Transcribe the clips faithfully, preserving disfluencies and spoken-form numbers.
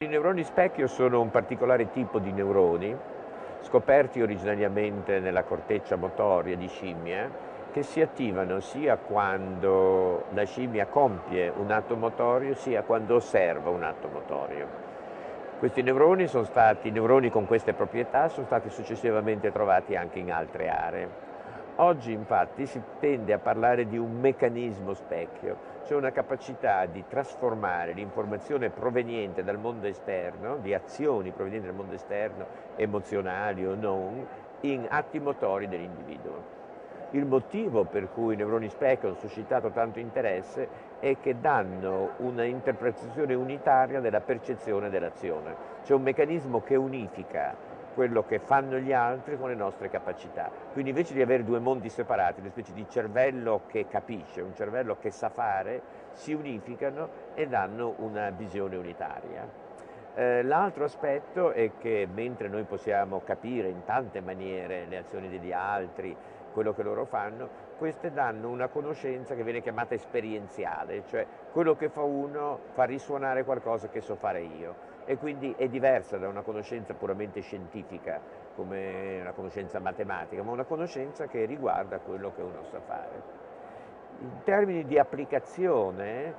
I neuroni specchio sono un particolare tipo di neuroni, scoperti originariamente nella corteccia motoria di scimmie, che si attivano sia quando la scimmia compie un atto motorio, sia quando osserva un atto motorio. Questi neuroni sono stati, neuroni con queste proprietà sono stati successivamente trovati anche in altre aree. Oggi infatti si tende a parlare di un meccanismo specchio, cioè una capacità di trasformare l'informazione proveniente dal mondo esterno, di azioni provenienti dal mondo esterno, emozionali o non, in atti motori dell'individuo. Il motivo per cui i neuroni specchio hanno suscitato tanto interesse è che danno una interpretazione unitaria della percezione dell'azione, cioè un meccanismo che unifica quello che fanno gli altri con le nostre capacità. Quindi invece di avere due mondi separati, una specie di cervello che capisce, un cervello che sa fare, si unificano e danno una visione unitaria. Eh, l'altro aspetto è che mentre noi possiamo capire in tante maniere le azioni degli altri, quello che loro fanno, queste danno una conoscenza che viene chiamata esperienziale, cioè quello che fa uno fa risuonare qualcosa che so fare io e quindi è diversa da una conoscenza puramente scientifica come una conoscenza matematica, ma una conoscenza che riguarda quello che uno sa fare. In termini di applicazione,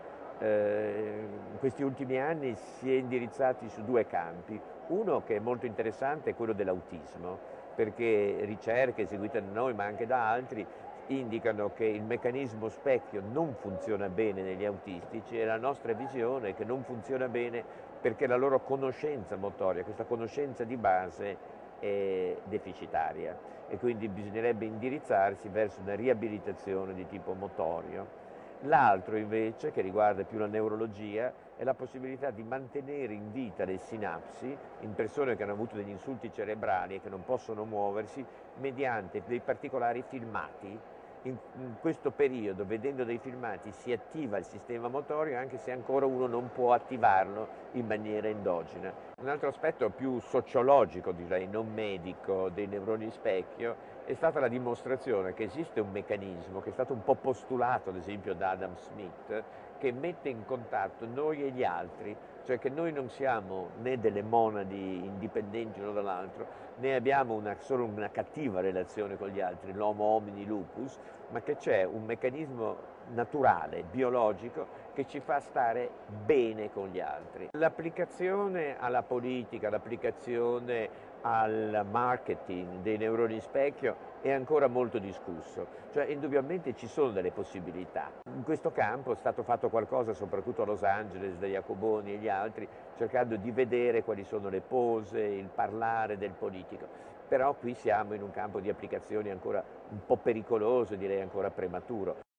eh, in questi ultimi anni si è indirizzati su due campi. Uno che è molto interessante è quello dell'autismo, perché ricerche eseguite da noi ma anche da altri indicano che il meccanismo specchio non funziona bene negli autistici e la nostra visione è che non funziona bene perché la loro conoscenza motoria, questa conoscenza di base è deficitaria e quindi bisognerebbe indirizzarsi verso una riabilitazione di tipo motorio. L'altro invece, che riguarda più la neurologia, è la possibilità di mantenere in vita le sinapsi in persone che hanno avuto degli insulti cerebrali e che non possono muoversi mediante dei particolari filmati. In, in questo periodo, vedendo dei filmati, si attiva il sistema motorio anche se ancora uno non può attivarlo in maniera endogena. Un altro aspetto più sociologico, direi non medico, dei neuroni specchio è stata la dimostrazione che esiste un meccanismo che è stato un po' postulato ad esempio da Adam Smith, che mette in contatto noi e gli altri, cioè che noi non siamo né delle monadi indipendenti l'uno dall'altro, né abbiamo una, solo una cattiva relazione con gli altri, l'homo homini lupus, ma che c'è un meccanismo naturale, biologico, che ci fa stare bene con gli altri. L'applicazione alla politica, l'applicazione al marketing dei neuroni specchio è ancora molto discusso, cioè indubbiamente ci sono delle possibilità. In questo campo è stato fatto qualcosa soprattutto a Los Angeles da Jacoboni e gli altri, cercando di vedere quali sono le pose, il parlare del politico, però qui siamo in un campo di applicazioni ancora un po' pericoloso, direi ancora prematuro.